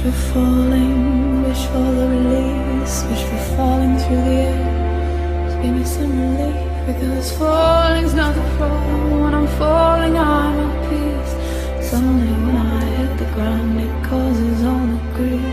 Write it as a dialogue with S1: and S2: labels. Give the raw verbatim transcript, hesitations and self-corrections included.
S1: for falling, wish for the release, wish for falling through the air. Just give me some relief, because falling's not the problem. When I'm falling, I'm at peace. It's only when I hit the ground it causes all the grief.